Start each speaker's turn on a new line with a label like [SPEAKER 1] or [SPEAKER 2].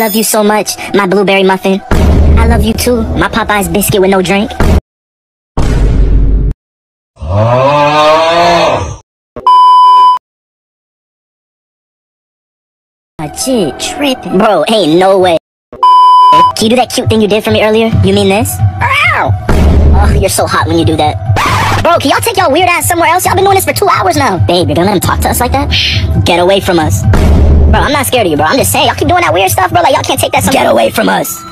[SPEAKER 1] love you so much, my blueberry muffin. I love you too, my Popeye's biscuit with no drink. Legit tripping. Bro, ain't no way. Can you do that cute thing you did for me earlier? You mean this? Ow! Oh, you're so hot when you do that. Bro, can y'all take y'all weird ass somewhere else? Y'all been doing this for 2 hours now. Babe, you're gonna let him talk to us like that? Get away from us. Bro, I'm not scared of you, bro. I'm just saying, y'all keep doing that weird stuff, bro. Like, y'all can't take that somewhere. Get away from us.